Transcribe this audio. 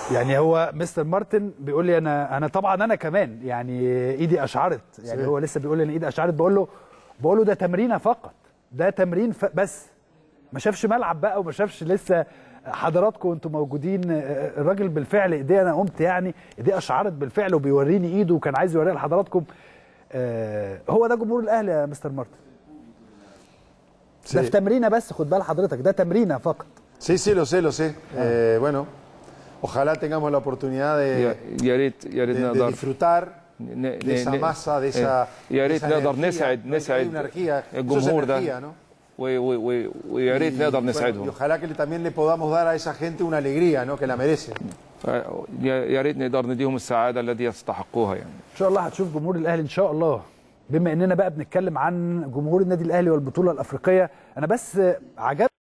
يعني هو مستر مارتن بيقول لي انا طبعا انا كمان يعني ايدي اشعرت، يعني هو لسه بيقول لي انا ايدي اشعرت. بقول له ده تمرينه فقط، ده تمرين بس ما شافش ملعب بقى وما شافش لسه حضراتكم وانتم موجودين. الراجل بالفعل ايديه، انا قمت يعني ايديه اشعرت بالفعل وبيوريني ايده وكان عايز يوريها لحضراتكم. هو ده جمهور الاهلي يا مستر مارتن. ده في تمرينه بس، خد بال حضرتك، ده تمرينه فقط. Sí, sí, lo sé, lo sé. Bueno, ojalá tengamos la oportunidad de disfrutar de esa masa, de esa يا ريت نقدر نسعد الجمهور ده، ويا ريت نقدر نسعدهم. Ojalá que también le podamos dar a esa gente una alegría, ¿no? Que la merece. يا ريت نقدر نديهم السعاده التي يستحقوها يعني. ان شاء الله هتشوف جمهور الاهلي ان شاء الله. بما اننا بقى بنتكلم عن جمهور النادي الاهلي والبطوله الافريقيه، انا بس عجبني